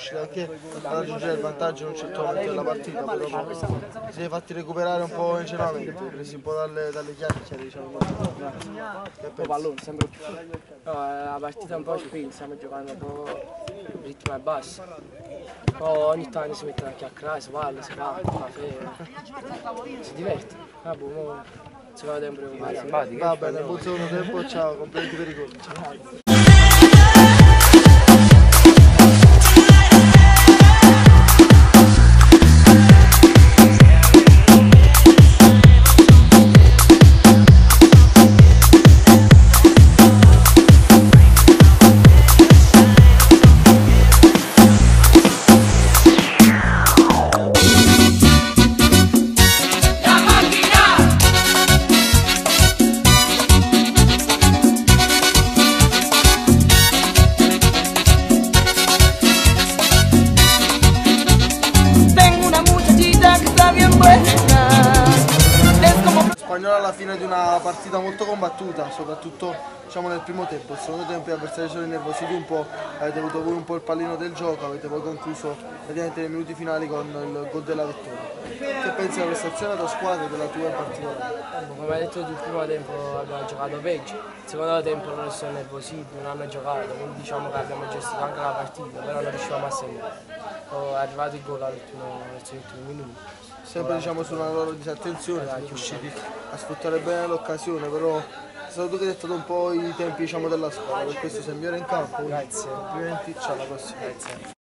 riusciti anche a raggiungere il vantaggio in un certo momento della partita, però si è fatti recuperare un po' ingenuamente, presi un po' dalle chiacchiere, diciamo. Che pensi? Pallone, sempre più. No, la partita un po' ci pensa, stiamo giocando un po' ritmo è basso. Poi ogni tanto si mettono a chiacchierare, si parla, si fa caffè, si diverte. Vabbè, mo secondo tempo recuperiamo. Va bene, buon secondo tempo, ciao, complimenti per i gol. Ciao. Spagnola alla fine di una partita molto combattuta, soprattutto diciamo, nel primo tempo. Il secondo tempo gli avversari sono innervositi un po', avete avuto voi un po' il pallino del gioco, avete poi concluso praticamente nei minuti finali con il gol della vittoria. Che pensi della prestazione della tua squadra e della tua in particolare? Come hai detto tu, il primo tempo abbiamo giocato peggio, il secondo tempo loro sono nervositi, non hanno giocato, quindi diciamo che abbiamo gestito anche la partita, però non riuscivamo a segnare. Poi è arrivato il gol verso gli ultimi minuti. Sempre diciamo su una loro disattenzione, siamo riusciti a sfruttare bene l'occasione, però è stato tu che hai dettato un po' i tempi diciamo, della squadra, per questo sei il migliore in campo. Grazie. Complimenti, ciao alla prossima. Grazie.